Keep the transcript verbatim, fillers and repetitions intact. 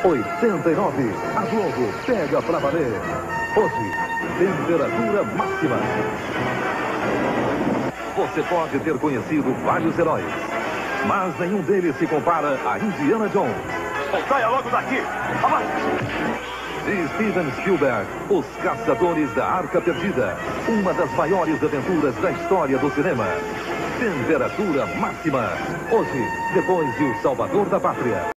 oitenta e nove. A Globo pega pra valer. Hoje, temperatura máxima. Você pode ter conhecido vários heróis, mas nenhum deles se compara a Indiana Jones. Saia logo daqui! Abaixo! De Steven Spielberg, Os Caçadores da Arca Perdida. Uma das maiores aventuras da história do cinema. Temperatura máxima. Hoje, depois de O Salvador da Pátria.